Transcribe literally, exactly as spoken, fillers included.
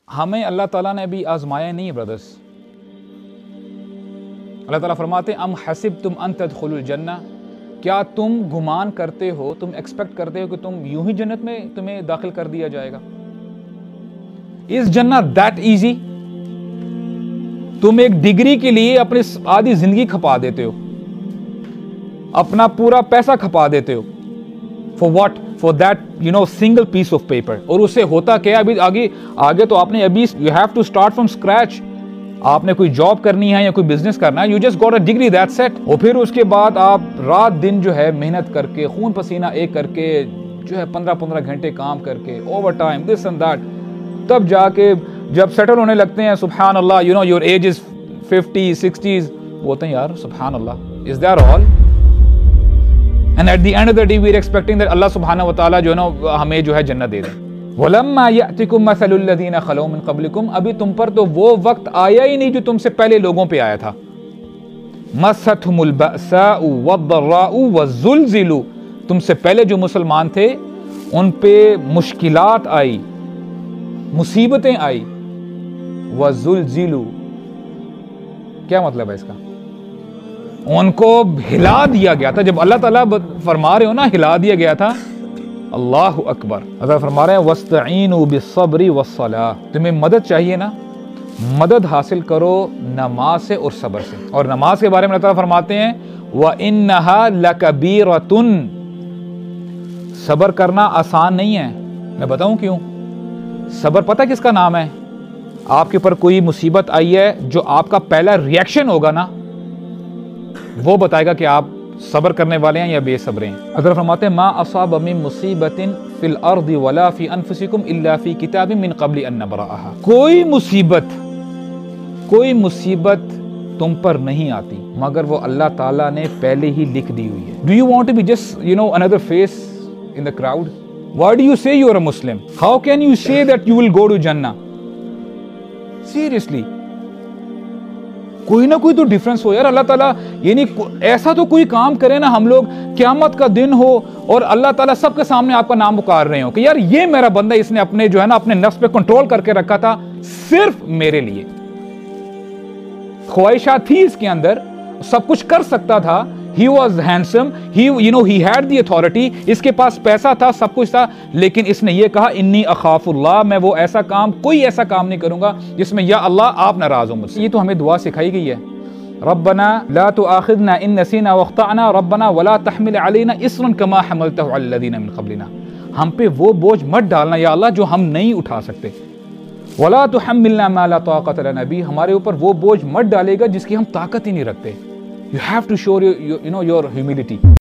हमें अल्लाह ताला ने अभी आजमाया नहीं है ब्रदर्स। अल्लाह ताला फरमाते अम हसिब तुम अन तदखुलुल जन्ना, क्या तुम गुमान करते हो, तुम एक्सपेक्ट करते हो कि तुम यूं ही जन्नत में तुम्हें दाखिल कर दिया जाएगा? इज जन्नत दैट इजी? तुम एक डिग्री के लिए अपनी आधी जिंदगी खपा देते हो, अपना पूरा पैसा खपा देते हो। For what? For that you know single piece of paper. और उससे होता क्या? अभी आगे आगे तो आपने अभी you have to start from scratch. आपने कोई जॉब करनी है या कोई बिजनेस करना है, you just got a degree, that's set. और फिर उसके बाद आप रात दिन जो है मेहनत करके, खून पसीना एक करके जो है पंद्रह पंद्रह घंटे काम करके, overtime, this and that, तब जाके जब सेटल होने लगते हैं, सुभान अल्लाह, you know your age is fifty sixties, बोलते हैं यार सुभान अल्लाह, is that all? And at the end of the day we are expecting that अल्लाह सुब्हानहू व तआला जो है ना हमें जो है जन्नत दे दे। वलम्मा यातिकुम मसलुल लज़ीना खलौ मिन क़ब्लिकुम, अभी तुम पर तो वो वक्त आया ही नहीं जो तुमसे पहले लोगों पे आया था। मस्सतहुमुल बअसाउ वद्दर्राउ वज़ुलज़िलू, तुमसे पहले जो मुसलमान थे उन पे मुश्किलात आई, मुसीबतें आई। वज़ुलज़िलू, क्या मतलब है इसका? उनको हिला दिया गया था। जब अल्लाह ताला फरमा रहे हो ना हिला दिया गया था, अल्लाहु अकबर। अल्लाह फरमा रहे हैं वस्तईनु बिस्सब्रि वस्सलाह, तुम्हें मदद चाहिए ना, मदद हासिल करो नमाज से और सब्र से। और नमाज के बारे में अल्लाह ताला फरमाते हैं व इन्नहा लकबीरतुन, सब्र करना आसान नहीं है। मैं बताऊं क्यों? सब्र पता किसका नाम है? आपके ऊपर कोई मुसीबत आई है, जो आपका पहला रिएक्शन होगा ना वो बताएगा कि आप सब्र करने वाले हैं या बेसब्र हैं। अगर फरमाते हैं मा असाब मिन मुसीबतिन फिल अर्दि वला फी अनफुसिकुम इल्ला फी किताबिन मिन क़ब्लि अन नब्रअहा, कोई मुसीबत कोई मुसीबत तुम पर नहीं आती मगर वो अल्लाह ताला ने पहले ही लिख दी हुई है। Do you want to be just you know another face in the crowd? Why do you say you are a Muslim? How can you say that you will go to जन्नह? सीरियसली कोई ना कोई तो difference हो यार। अल्लाह ताला ये नहीं, ऐसा तो कोई काम करे ना हम लोग, क़यामत का दिन हो और अल्लाह ताला सबके सामने आपका नाम पुकार रहे हो कि यार ये मेरा बंदा, इसने अपने जो है ना अपने नफ्स पे कंट्रोल करके रखा था सिर्फ मेरे लिए। ख्वाहिशात थी इसके अंदर, सब कुछ कर सकता था। He was handsome, he you know he had the authority, इसके पास पैसा था, सब कुछ था, लेकिन इसने ये कहा इन्नी अखाफुल्लाह, मैं वो ऐसा काम, कोई ऐसा काम नहीं करूंगा जिसमें या अल्लाह आप नाराज हो मुझसे। ये तो हमें दुआ सिखाई गई है, रब्बना ला तुआखिज़ना इन नसीना वख्ताना रब्बना वला तहमिल अलैना इस्रन कमा हमलतहु अलल लज़ीना मिन क़ब्लिना, हम पे वो बोझ मत डालना या अल्लाह जो हम नहीं उठा सकते। वला तुहम्मिलना मा ला ताक़त लना बिही, हमारे ऊपर वो बोझ मत डालेगा जिसकी हम ताकत ही नहीं रखते। You have to show your, you know, your humility.